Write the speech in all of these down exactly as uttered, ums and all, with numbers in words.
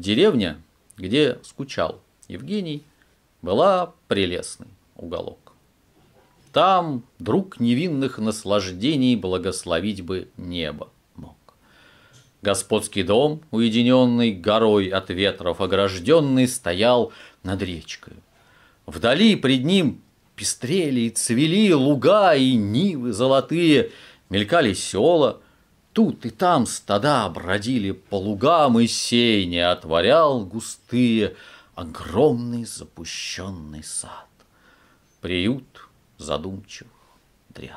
Деревня, где скучал Евгений, была прелестный уголок. Там друг невинных наслаждений благословить бы небо мог. Господский дом, уединенный горой от ветров огражденный, стоял над речкой. Вдали пред ним пестрели и цвели луга и нивы золотые, мелькали села. Тут и там стада бродили по лугам, и сени отворял густые огромный запущенный сад. Приют задумчивых дриад.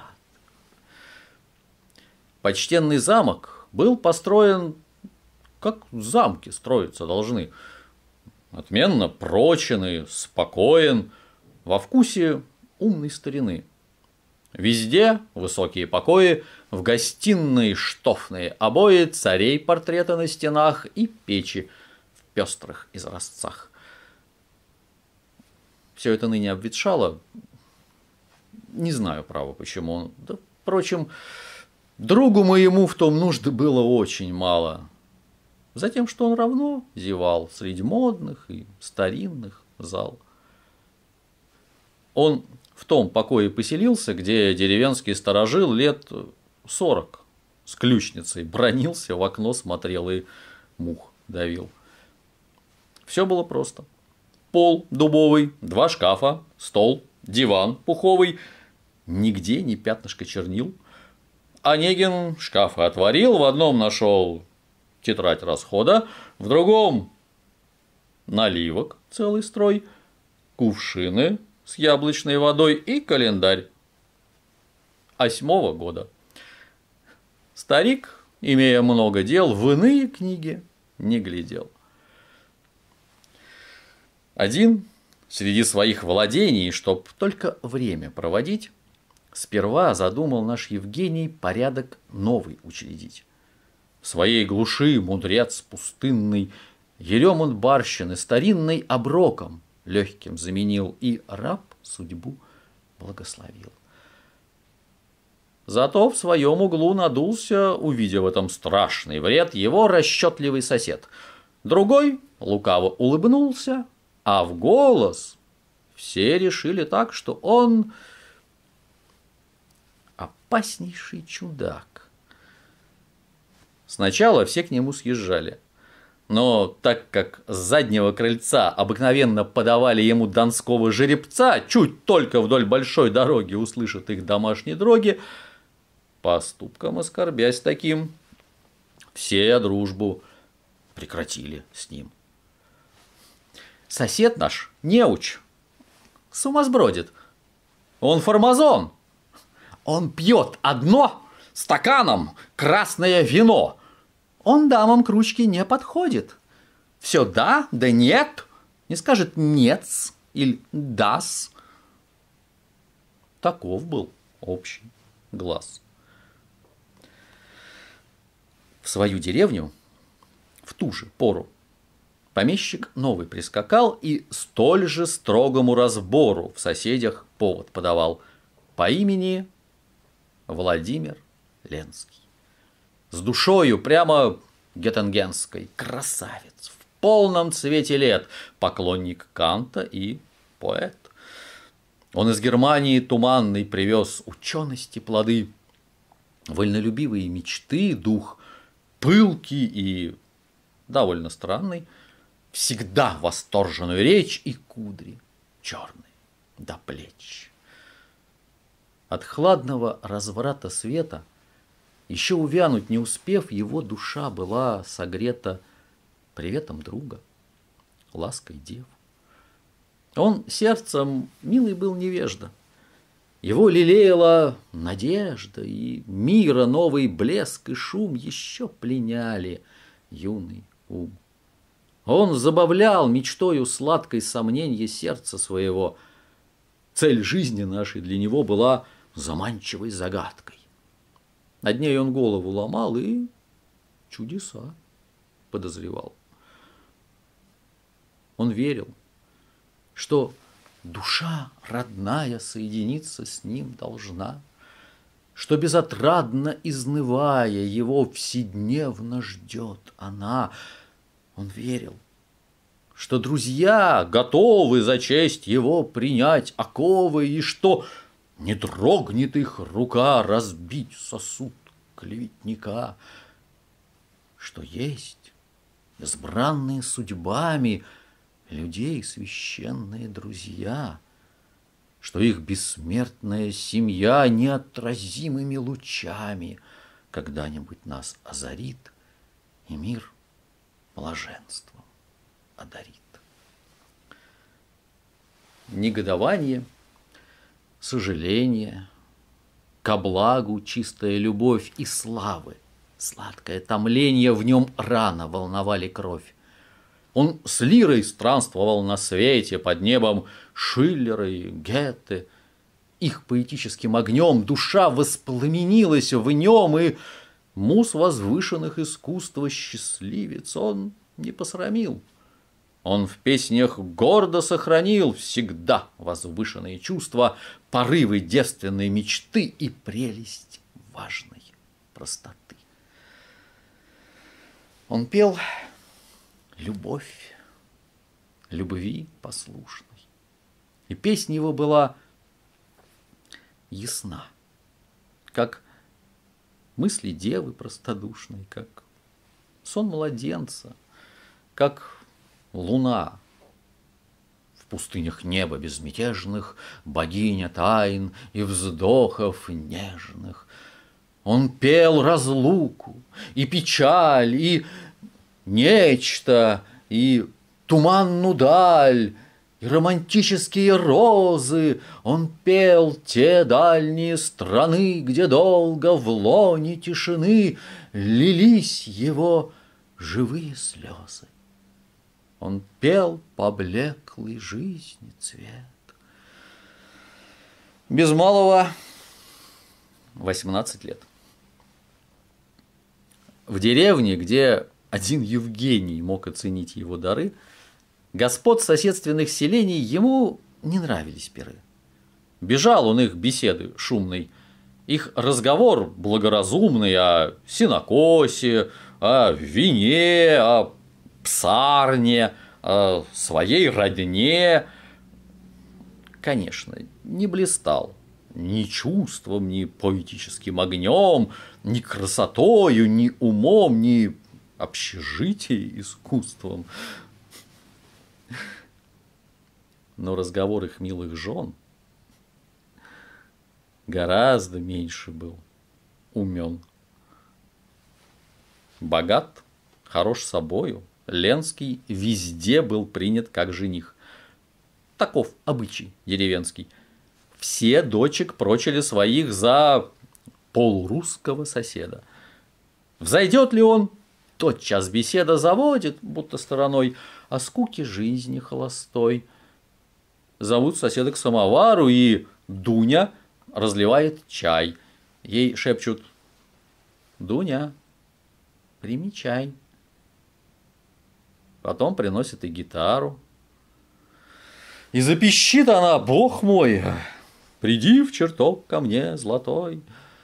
Почтенный замок был построен, как замки строиться должны. Отменно прочен и спокоен, во вкусе умной старины. Везде высокие покои, в гостиной штофные обои, царей портреты на стенах и печи в пестрых изразцах. Все это ныне обветшало. Не знаю, право, почему. Да, впрочем, другу моему в том нужды было очень мало. Затем, что он равно зевал среди модных и старинных зал. Он в том покое поселился, где деревенский сторожил лет сорок с ключницей бранился, в окно смотрел и мух давил. Все было просто. Пол дубовый, два шкафа, стол, диван пуховый, нигде ни пятнышка чернил. Онегин шкафы отворил, в одном нашел тетрадь расхода, в другом наливок целый строй, кувшины с яблочной водой и календарь осьмого года. Старик, имея много дел, в иные книги не глядел. Один среди своих владений, чтоб только время проводить, сперва задумал наш Евгений порядок новый учредить. В своей глуши мудрец пустынный еремон барщины старинный оброком легким заменил, и раб судьбу благословил. Зато в своем углу надулся, увидев в этом страшный вред, его расчетливый сосед. Другой лукаво улыбнулся, а в голос все решили так, что он опаснейший чудак. Сначала все к нему съезжали. Но так как с заднего крыльца обыкновенно подавали ему донского жеребца, чуть только вдоль большой дороги услышат их домашние дроги, поступком оскорбясь таким, все дружбу прекратили с ним. Сосед наш неуч, сумасбродит, он фармазон, он пьет одно стаканом красное вино. Он дамам к ручке не подходит. Все да, да нет. Не скажет нет или дас. Таков был общий глаз. В свою деревню в ту же пору помещик новый прискакал и столь же строгому разбору в соседях повод подавал по имени Владимир Ленский. С душою прямо геттингенской, красавец, в полном цвете лет, поклонник Канта и поэт. Он из Германии туманной привез учености плоды, вольнолюбивые мечты, дух пылкий и довольно странный, всегда восторженную речь и кудри черные до плеч. От хладного разврата света еще увянуть не успев, его душа была согрета приветом друга, лаской дев. Он сердцем милый был невежда. Его лелеяла надежда, и мира новый блеск и шум еще пленяли юный ум. Он забавлял мечтою сладкой сомненье сердца своего. Цель жизни нашей для него была заманчивой загадкой. Над ней он голову ломал и чудеса подозревал. Он верил, что душа родная соединиться с ним должна, что безотрадно изнывая его вседневно ждет она. Он верил, что друзья готовы за честь его принять оковы, и что не дрогнет их рука разбить сосуд клеветника, что есть избранные судьбами людей священные друзья, что их бессмертная семья неотразимыми лучами когда-нибудь нас озарит и мир блаженством одарит. Негодование, сожаление, ко благу чистая любовь и славы, сладкое томление в нем рано волновали кровь. Он с лирой странствовал на свете под небом Шиллера и Гетте. Их поэтическим огнем душа воспламенилась в нем, и муз возвышенных искусства счастливец он не посрамил. Он в песнях гордо сохранил всегда возвышенные чувства, порывы девственной мечты и прелесть важной простоты. Он пел любовь, любви послушной, и песня его была ясна, как мысли девы простодушной, как сон младенца, как луна в пустынях неба безмятежных, богиня тайн и вздохов нежных. Он пел разлуку и печаль, и нечто, и туманную даль, и романтические розы. Он пел те дальние страны, где долго в лоне тишины лились его живые слезы. Он пел поблеклый жизни цвет. Без малого восемнадцать лет. В деревне, где один Евгений мог оценить его дары, господ соседственных селений ему не нравились пиры. Бежал он их беседы шумной, их разговор благоразумный о сенокосе, о вине, о псарне, о своей родне, конечно, не блистал ни чувством, ни поэтическим огнем, ни красотою, ни умом, ни общежитием, искусством. Но разговор их милых жен гораздо меньше был умен. Богат, хорош собою, Ленский везде был принят как жених. Таков обычай деревенский. Все дочек прочили своих за полурусского соседа. Взойдет ли он, тотчас беседа заводит, будто стороной, о скуке жизни холостой. Зовут соседа к самовару, и Дуня разливает чай. Ей шепчут: «Дуня, прими чай». Потом приносит и гитару. И запищит она: «Бог мой, приди в чертог ко мне золотой».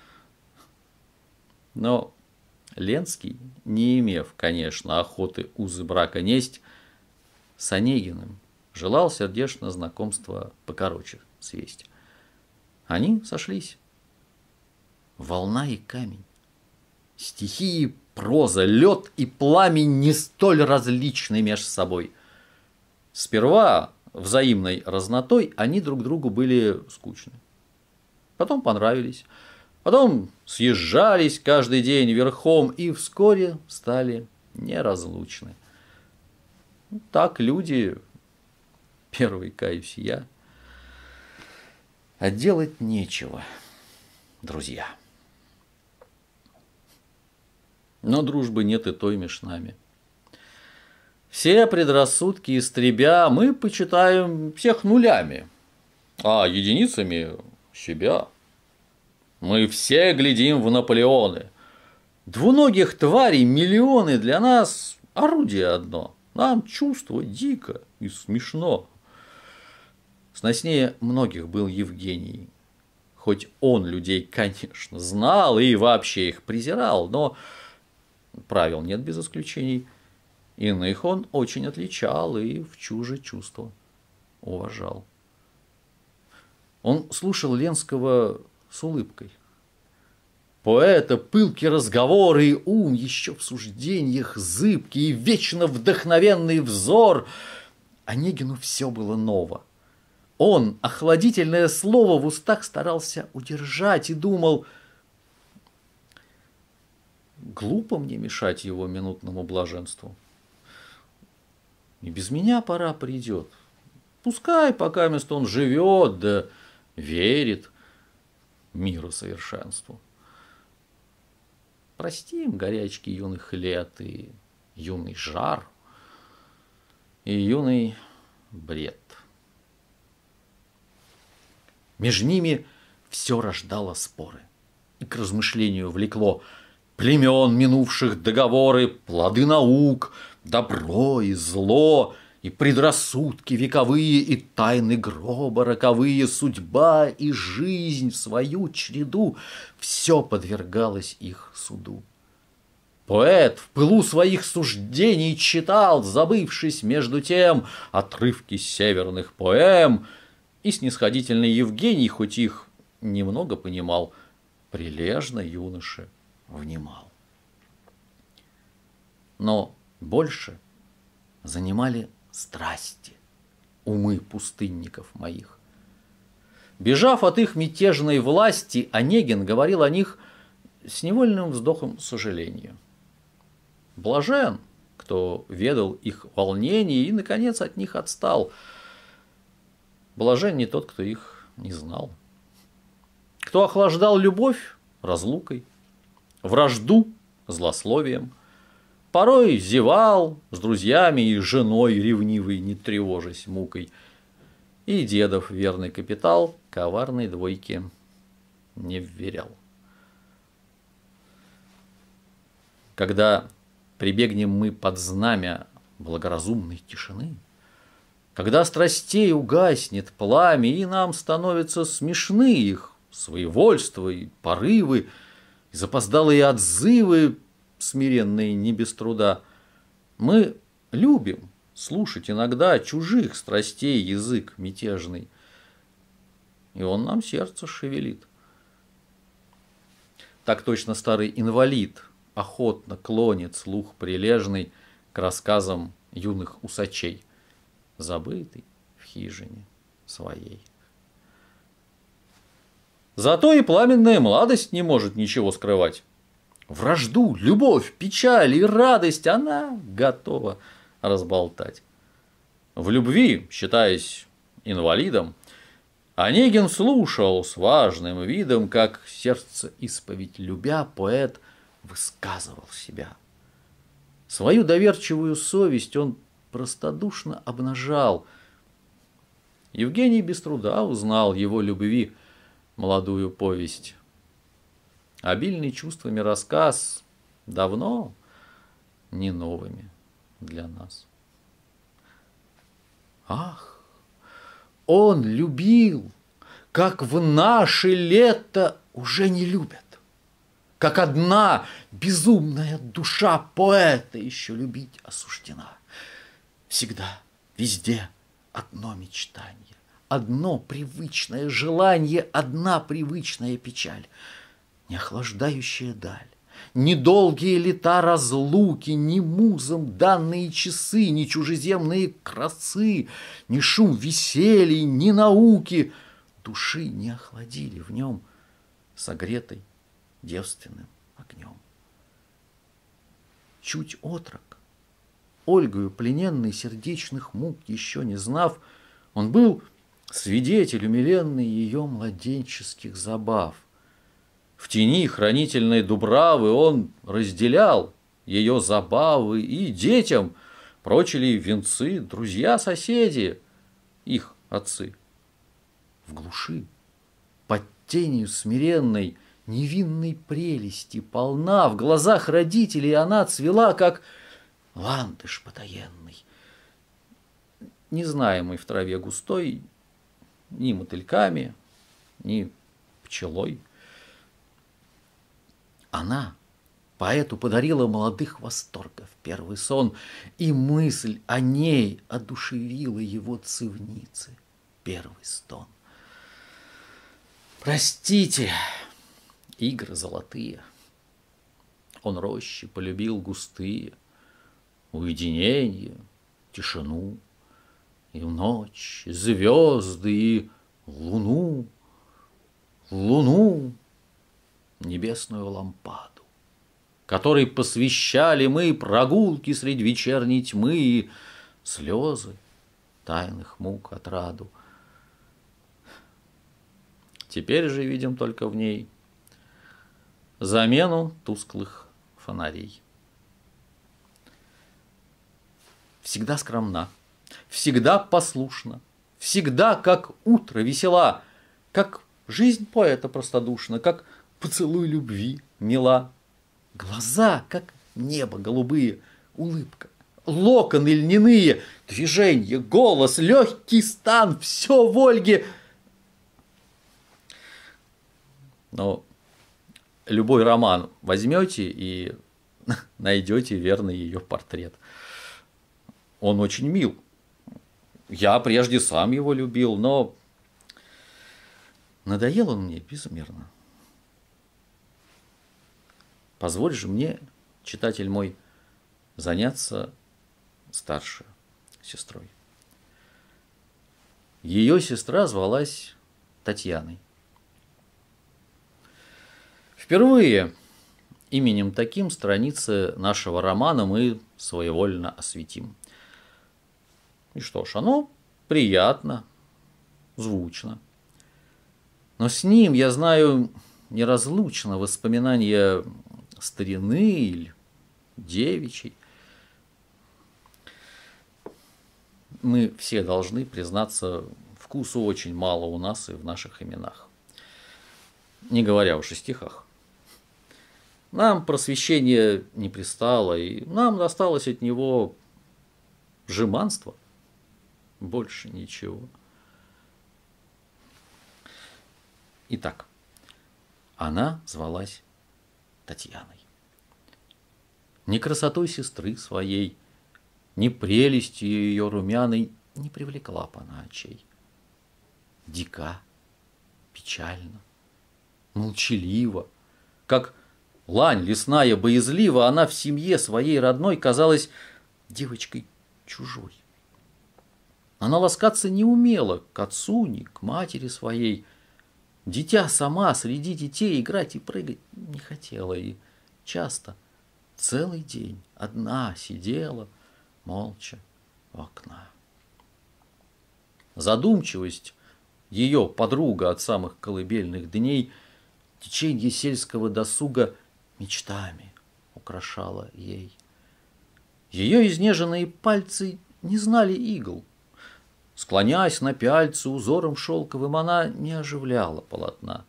Но Ленский, не имев, конечно, охоты узы брака несть, с Онегиным желал сердечно знакомства покороче свесть. Они сошлись. Волна и камень, стихии и проза, лед и пламень не столь различны меж собой. Сперва взаимной разнотой они друг другу были скучны. Потом понравились. Потом съезжались каждый день верхом и вскоре стали неразлучны. Так люди, первый каюсь я, а делать нечего, друзья. Но дружбы нет и той меж нами. Все предрассудки истребя, мы почитаем всех нулями, а единицами себя. Мы все глядим в Наполеоны. Двуногих тварей миллионы, для нас орудие одно. Нам чувство дико и смешно. Сноснее многих был Евгений. Хоть он людей, конечно, знал и вообще их презирал, но правил нет без исключений. Иных он очень отличал и в чуже чувства уважал. Он слушал Ленского с улыбкой. Поэта пылкий разговор и ум еще в суждениях зыбкий и вечно вдохновенный взор. Онегину все было ново. Он охладительное слово в устах старался удержать и думал: глупо мне мешать его минутному блаженству. И без меня пора придет. Пускай пока место он живет, да верит миру совершенству. Простим горячки юных лет и юный жар, и юный бред. Между ними все рождало споры и к размышлению влекло племен минувших договоры, плоды наук, добро и зло, и предрассудки вековые, и тайны гроба роковые, судьба и жизнь в свою череду, все подвергалось их суду. Поэт в пылу своих суждений читал, забывшись между тем, отрывки северных поэм, и снисходительный Евгений, хоть их немного понимал, прилежно юноше внимал. Но больше занимали страсти умы пустынников моих. Бежав от их мятежной власти, Онегин говорил о них с невольным вздохом сожаления. Блажен, кто ведал их волнений и, наконец, от них отстал. Блажен не тот, кто их не знал. Кто охлаждал любовь разлукой, вражду злословием, порой зевал с друзьями и женой ревнивой, не тревожась мукой, и дедов верный капитал коварной двойке не вверял. Когда прибегнем мы под знамя благоразумной тишины, когда страстей угаснет пламя, и нам становятся смешны их своевольство и порывы, и запоздалые отзывы, смиренные не без труда, мы любим слушать иногда чужих страстей язык мятежный, и он нам сердце шевелит. Так точно старый инвалид охотно клонит слух прилежный к рассказам юных усачей, забытый в хижине своей. Зато и пламенная младость не может ничего скрывать. Вражду, любовь, печаль и радость она готова разболтать. В любви, считаясь инвалидом, Онегин слушал с важным видом, как сердце исповедь любя, поэт высказывал себя. Свою доверчивую совесть он простодушно обнажал. Евгений без труда узнал его любви молодую повесть. Обильный чувствами рассказ давно не новыми для нас. Ах, он любил, как в наше лето уже не любят, как одна безумная душа поэта еще любить осуждена. Всегда, везде одно мечтание, одно привычное желание, одна привычная печаль, не охлаждающая даль, ни долгие лета разлуки, ни музам данные часы, ни чужеземные красы, ни шум веселья, ни науки души не охладили в нем согретой девственным огнем. Чуть отрок, Ольгою плененный сердечных мук еще не знав, он был свидетель умиленный ее младенческих забав. В тени хранительной дубравы он разделял ее забавы, и детям прочили венцы друзья-соседи, их отцы. В глуши, под тенью смиренной, невинной прелести полна, в глазах родителей она цвела, как ландыш потаенный, незнаемый в траве густой ни мотыльками, ни пчелой. Она Поэту подарила молодых восторгов первый сон, и мысль о ней одушевила его цивницы первый стон. Простите, игры золотые, он рощи полюбил густые, уединение, тишину, и в ночь звезды, и луну, луну, небесную лампаду, которой посвящали мы прогулки средь вечерней тьмы и слезы тайных мук отраду. Теперь же видим только в ней замену тусклых фонарей. Всегда скромна, всегда послушна, всегда, как утро, весела, как жизнь поэта простодушна, как поцелуй любви мила. Глаза, как небо голубые, улыбка, локоны льняные, движение, голос, легкий стан, все в Ольге. Но любой роман возьмете и найдете верный ее портрет. Он очень мил. Я прежде сам его любил, но надоел он мне безмерно. Позволь же мне, читатель мой, заняться старшей сестрой. Ее сестра звалась Татьяной. Впервые именем таким страницы нашего романа мы своевольно осветим. И что ж, оно приятно, звучно. Но с ним, я знаю, неразлучно воспоминания старины или девичьей. Мы все должны признаться, вкусу очень мало у нас и в наших именах. Не говоря уж о стихах. Нам просвещение не пристало, и нам досталось от него жеманство. Больше ничего. Итак, она звалась Татьяной. Ни красотой сестры своей, ни прелестью ее румяной не привлекла б она очей. Дика, печально, молчалива, как лань лесная боязлива, она в семье своей родной казалась девочкой чужой. Она ласкаться не умела к отцу, ни к матери своей. Дитя сама среди детей играть и прыгать не хотела, и часто целый день одна сидела молча у окна. Задумчивость ее подруга от самых колыбельных дней, теченье сельского досуга мечтами украшала ей. Ее изнеженные пальцы не знали игл. Склоняясь на пяльце узором шелковым, она не оживляла полотна.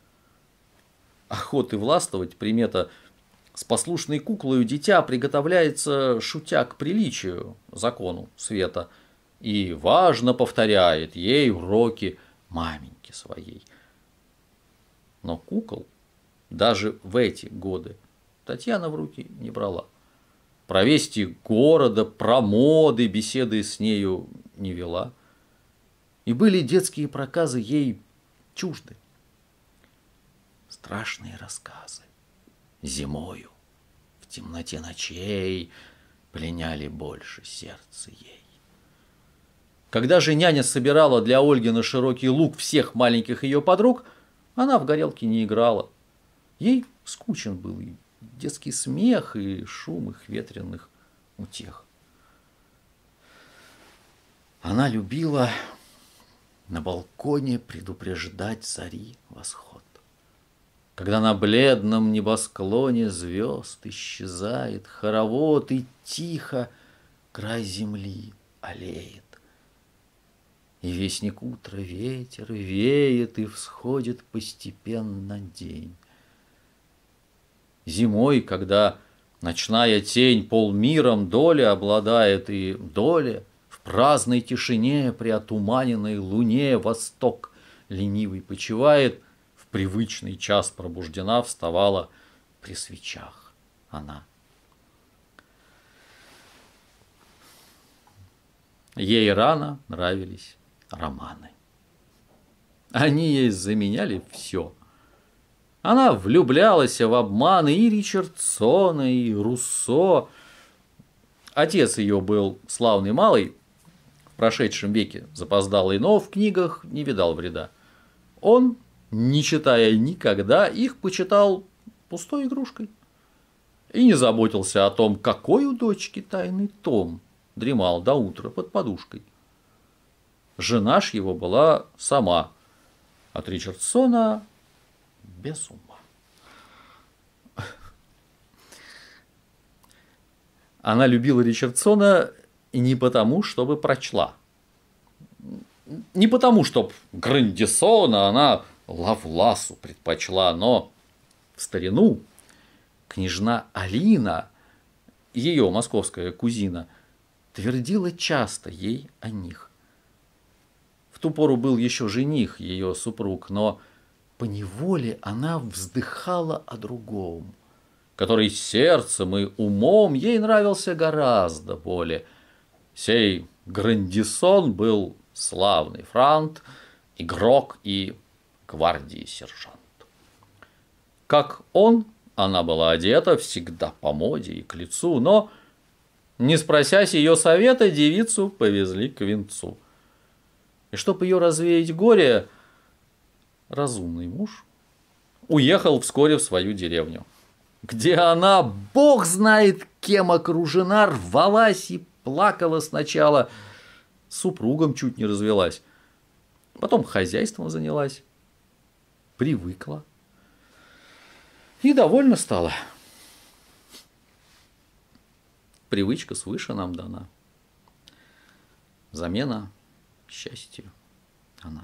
Охоты властвовать примета: с послушной куклою дитя приготовляется, шутя, к приличию, закону света, и важно повторяет ей уроки маменьки своей. Но кукол даже в эти годы Татьяна в руки не брала. Про вести города, про моды беседы с нею не вела. И были детские проказы ей чужды. Страшные рассказы зимою в темноте ночей пленяли больше сердце ей. Когда же няня собирала для Ольги на широкий луг всех маленьких ее подруг, она в горелки не играла. Ей скучен был и детский смех, и шум их ветреных утех. Она любила на балконе предупреждать зари восход. Когда на бледном небосклоне звезд исчезает хоровод, и тихо край земли алеет. И вестник утра ветер веет, и всходит постепенно день. Зимой, когда ночная тень полмиром доли обладает, и доля в праздной тишине при отуманенной луне восток ленивый почивает, в привычный час пробуждена вставала при свечах она. Ей рано нравились романы. Они ей заменяли все. Она влюблялась в обманы и Ричардсона, и Руссо. Отец ее был славный малый, в прошедшем веке запоздалый, но в книгах не видал вреда. Он, не читая никогда, их почитал пустой игрушкой. И не заботился о том, какой у дочки тайный том дремал до утра под подушкой. Жена ж его была сама от Ричардсона без ума. Она любила Ричардсона не потому, чтобы прочла. Не потому, чтоб Грандисона она Лавласу предпочла, но в старину княжна Алина, ее московская кузина, твердила часто ей о них. В ту пору был еще жених, ее супруг, но поневоле она вздыхала о другом, который сердцем и умом ей нравился гораздо более. Сей Грандисон был славный франт, игрок и гвардии сержант. Как он, она была одета всегда по моде и к лицу, но, не спросясь ее совета, девицу повезли к венцу. И чтоб ее развеять горе, разумный муж уехал вскоре в свою деревню, где она, бог знает кем окружена, рвалась и плакала сначала, с супругом чуть не развелась, потом хозяйством занялась, привыкла и довольна стала. Привычка свыше нам дана, замена счастью она.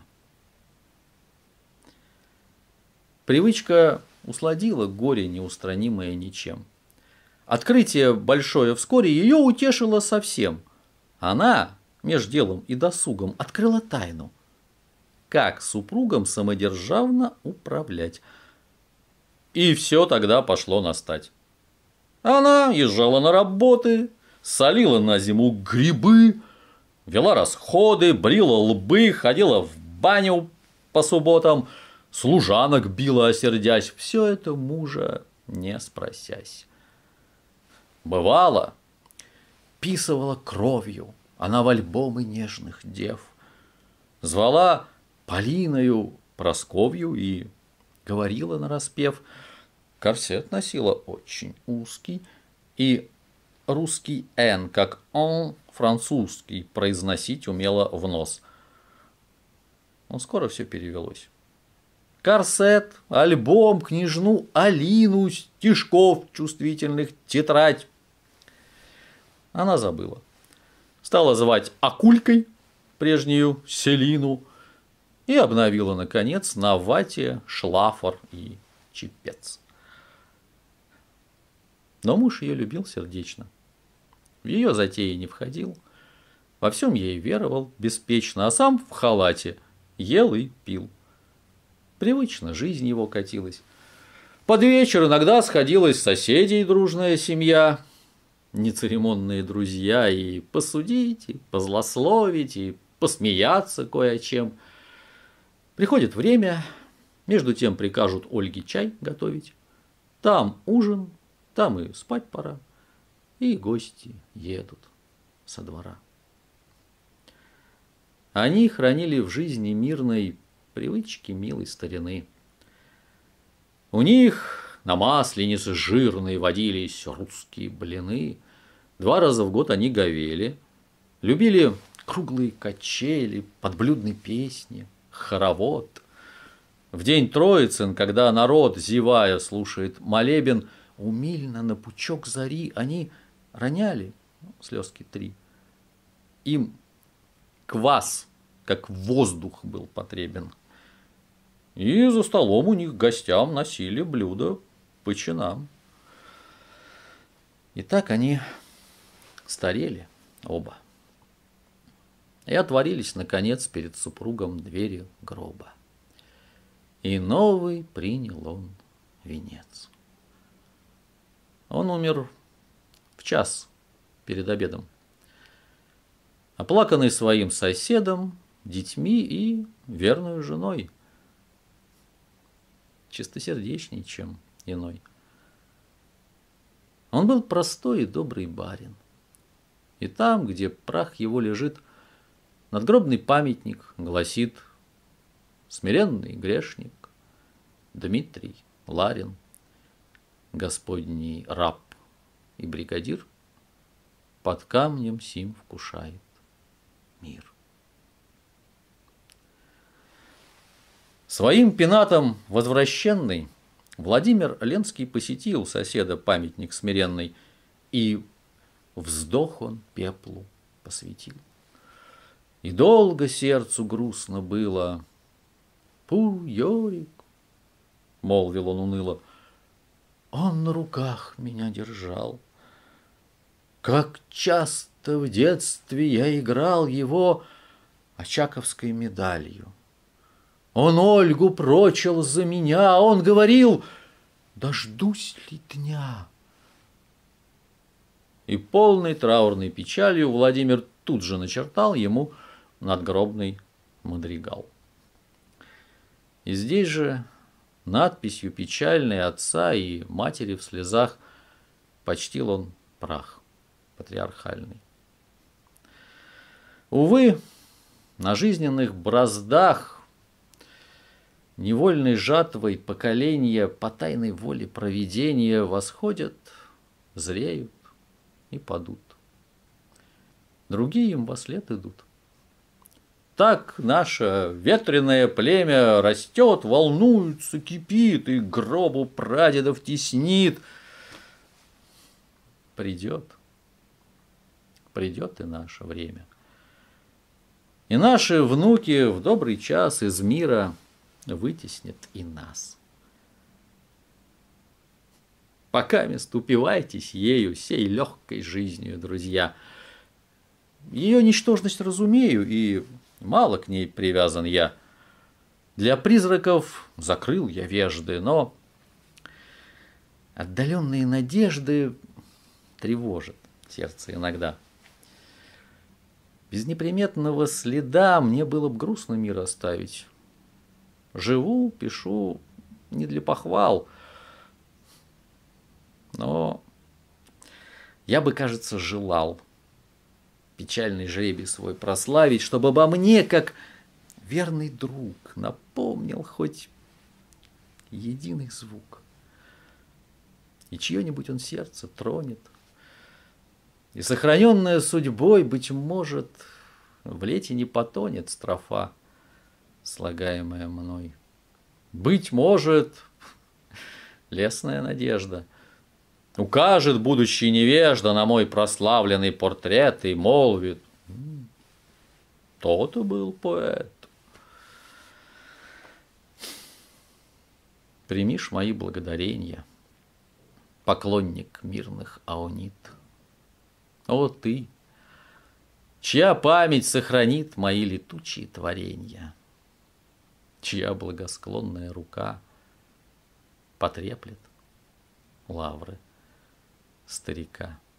Привычка усладила горе, неустранимое ничем. Открытие большое вскоре ее утешило совсем. Она, меж делом и досугом, открыла тайну, как супругом самодержавно управлять. И все тогда пошло настать. Она езжала на работы, солила на зиму грибы, вела расходы, брила лбы, ходила в баню по субботам, служанок била, осердясь. Все это мужа не спросясь. Бывало, писывала кровью она в альбомы нежных дев, звала Полиною Просковью и говорила нараспев. Корсет носила очень узкий, и русский «н», как «он» французский, произносить умела в нос. Но скоро все перевелось. Корсет, альбом, княжну Алину, стишков чувствительных, тетрадь. Она забыла. Стала звать Акулькой, прежнюю Селину, и обновила, наконец, на вате шлафор и чепец. Но муж ее любил сердечно. В ее затеи не входил, во всем ей веровал беспечно, а сам в халате ел и пил. Привычно жизнь его катилась. Под вечер иногда сходилась соседей дружная семья, нецеремонные друзья, и посудить, и позлословить, и посмеяться кое о чем. Приходит время, между тем прикажут Ольге чай готовить. Там ужин, там и спать пора, и гости едут со двора. Они хранили в жизни мирной привычки милой старины. У них на масленице жирной водились русские блины. Два раза в год они говели, любили круглые качели, подблюдные песни, хоровод. В день Троицын, когда народ, зевая, слушает молебен, умильно на пучок зари они роняли, ну, слезки три. Им квас, как воздух, был потребен. И за столом у них гостям носили блюда по чинам. И так они старели оба. И отворились, наконец, перед супругом двери гроба. И новый принял он венец. Он умер в час перед обедом, оплаканный своим соседом, детьми и верную женой, чистосердечней, чем иной. Он был простой и добрый барин. И там, где прах его лежит, надгробный памятник гласит: смиренный грешник Дмитрий Ларин, Господний раб и бригадир, под камнем сим вкушает мир. Своим пенатом возвращенный Владимир Ленский посетил соседа памятник смиренный, и вздох он пеплу посвятил. И долго сердцу грустно было. «Пу, Йорик», — молвил он уныло, — «он на руках меня держал. Как часто в детстве я играл его очаковской медалью. Он Ольгу прочил за меня, он говорил: дождусь ли дня». И полной траурной печалью Владимир тут же начертал ему надгробный мадригал. И здесь же надписью печальной отца и матери в слезах почтил он прах патриархальный. Увы, на жизненных браздах невольной жатвой поколения по тайной воле провидения восходят, зреют и падут. Другие им вослед идут. Так наше ветреное племя растет, волнуется, кипит и к гробу прадедов теснит. Придет, придет и наше время. И наши внуки в добрый час из мира вытеснят и нас. Покамест упивайтесь ею, сей легкой жизнью, друзья. Ее ничтожность разумею, и мало к ней привязан я. Для призраков закрыл я вежды, но отдаленные надежды тревожат сердце иногда. Без неприметного следа мне было бы грустно мир оставить. Живу, пишу не для похвал, но я бы, кажется, желал печальный жребий свой прославить, чтобы обо мне, как верный друг, напомнил хоть единый звук. И чье-нибудь он сердце тронет. И сохраненная судьбой, быть может, в лете не потонет строфа, слагаемая мной. Быть может, лесная надежда укажет будущий невежда на мой прославленный портрет и молвит: то-то был поэт. Примишь мои благодарения, поклонник мирных аонит. О ты, чья память сохранит мои летучие творения, чья благосклонная рука потреплет лавры старика.